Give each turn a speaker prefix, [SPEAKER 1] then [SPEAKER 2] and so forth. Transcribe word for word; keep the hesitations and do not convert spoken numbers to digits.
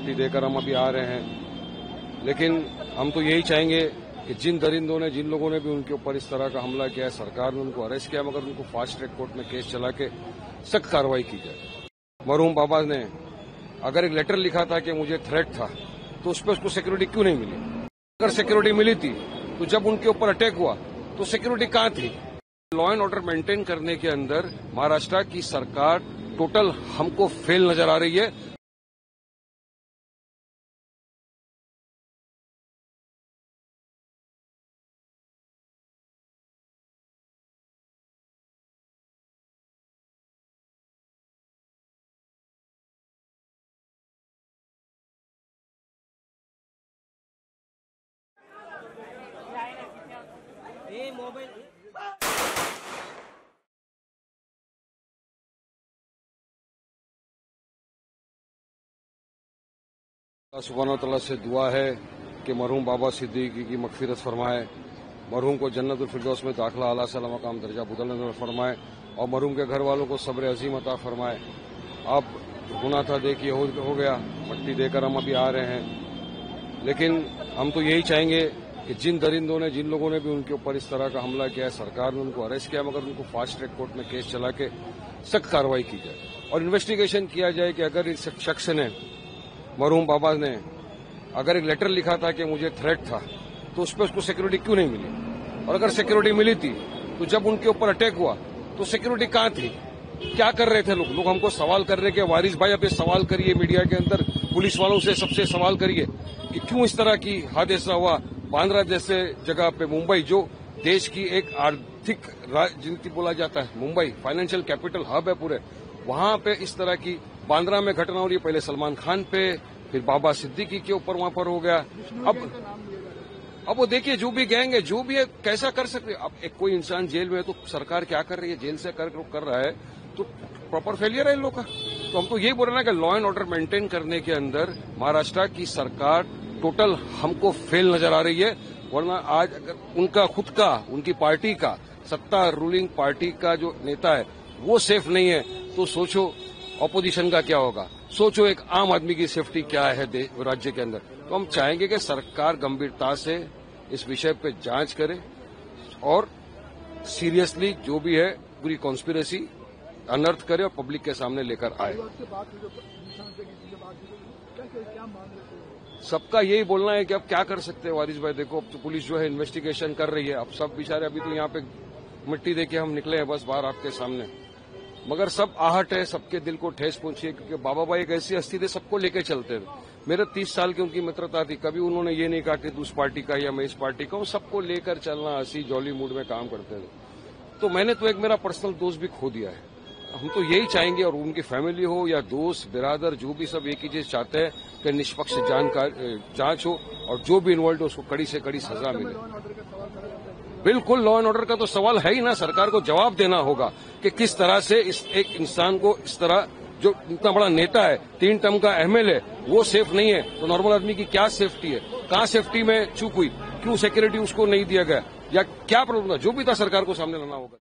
[SPEAKER 1] मट्टी देकर हम अभी आ रहे हैं। लेकिन हम तो यही चाहेंगे कि जिन दरिंदों ने, जिन लोगों ने भी उनके ऊपर इस तरह का हमला किया है, सरकार ने उनको अरेस्ट किया, मगर उनको फास्ट ट्रैक कोर्ट में केस चला के सख्त कार्रवाई की जाए। मरहूम बाबा ने अगर एक लेटर लिखा था कि मुझे थ्रेट था, तो उस पर उसको सिक्योरिटी क्यों नहीं मिली? अगर सिक्योरिटी मिली थी तो जब उनके ऊपर अटैक हुआ तो सिक्योरिटी कहां थी? लॉ एंड ऑर्डर मेंटेन करने के अंदर महाराष्ट्र की सरकार टोटल हमको फेल नजर आ रही है।
[SPEAKER 2] ये मोबाइल
[SPEAKER 1] सुब्हान तआला से दुआ है कि मरहूम बाबा सिद्दीकी की मगफिरत फरमाए, मरहूम को जन्नतुल फिरदौस में दाखिला आला सला मकाम दर्जा बुलंद फरमाए और मरहूम के घर वालों को सब्र अजीम अता फरमाए। अब गुनाह था देखिए हो, हो गया, मट्टी देकर हम अभी आ रहे हैं। लेकिन हम तो यही चाहेंगे कि जिन दरिंदों ने, जिन लोगों ने भी उनके ऊपर इस तरह का हमला किया है, सरकार ने उनको अरेस्ट किया, मगर उनको फास्ट ट्रैक कोर्ट में केस चला के सख्त कार्रवाई की जाए और इन्वेस्टिगेशन किया जाए कि अगर इस शख्स ने, मरहूम बाबा ने अगर एक लेटर लिखा था कि मुझे थ्रेट था, तो उस पर उसको सिक्योरिटी क्यों नहीं मिली? और अगर सिक्योरिटी मिली थी तो जब उनके ऊपर अटैक हुआ तो सिक्योरिटी कहां थी? क्या कर रहे थे लोग? लोग हमको सवाल कर रहे हैं कि वारिस भाई आप सवाल करिए, मीडिया के अंदर पुलिस वालों से सबसे सवाल करिए कि क्यों इस तरह की हादसा हुआ। बांद्रा जैसे जगह पे मुंबई, जो देश की एक आर्थिक जिनकी बोला जाता है, मुंबई फाइनेंशियल कैपिटल हब है पूरे, वहां पे इस तरह की बांद्रा में घटना हो रही है। पहले सलमान खान पे, फिर बाबा सिद्दीकी के ऊपर वहां पर हो गया। अब अब वो देखिए, जो भी गैंग है, जो भी है, कैसा कर सकते। अब एक कोई इंसान जेल में है तो सरकार क्या कर रही है? जेल से कर, कर रहा है तो प्रॉपर फेलियर है इन लोग का। तो हम तो यही बोल रहे हैं कि लॉ एंड ऑर्डर मेंटेन करने के अंदर महाराष्ट्र की सरकार टोटल हमको फेल नजर आ रही है। वरना आज अगर उनका खुद का, उनकी पार्टी का, सत्ता रूलिंग पार्टी का जो नेता है वो सेफ नहीं है, तो सोचो ऑपोजिशन का क्या होगा। सोचो एक आम आदमी की सेफ्टी क्या है राज्य के अंदर। तो हम चाहेंगे कि सरकार गंभीरता से इस विषय पे जांच करे और सीरियसली जो भी है पूरी कॉन्स्पिरेसी अनर्थ करे और पब्लिक के सामने लेकर आए। सबका यही बोलना है कि अब क्या कर सकते हैं वारिस भाई। देखो, अब तो पुलिस जो है इन्वेस्टिगेशन कर रही है। अब सब बेचारे अभी तो यहाँ पे मिट्टी देके हम निकले हैं बस बाहर आपके सामने, मगर सब आहट है, सबके दिल को ठेस पहुंची है, क्योंकि बाबा भाई एक ऐसी हस्ती थे, सबको लेके चलते थे। मेरे तीस साल की उनकी मित्रता थी, कभी उन्होंने ये नहीं कहा कि तू उस पार्टी का या मैं इस पार्टी का हूं। सबको लेकर चलना, हंसी जॉली मूड में काम करते थे। तो मैंने तो एक मेरा पर्सनल दोस्त भी खो दिया है। हम तो यही चाहेंगे, और उनकी फैमिली हो या दोस्त बिरादर, जो भी, सब एक ही चीज चाहते हैं कि निष्पक्ष जांच हो और जो भी इन्वॉल्व हो उसको कड़ी से कड़ी सजा मिले। बिल्कुल, लॉ एंड ऑर्डर का तो सवाल है ही ना। सरकार को जवाब देना होगा कि किस तरह से इस एक इंसान को, इस तरह जो इतना बड़ा नेता है, तीन टर्म का एमएलए, वो सेफ नहीं है, तो नॉर्मल आदमी की क्या सेफ्टी है? कहां सेफ्टी में चूक हुई? क्यों सिक्योरिटी उसको नहीं दिया गया, या क्या प्रॉब्लम था? जो भी था सरकार को सामने लाना होगा।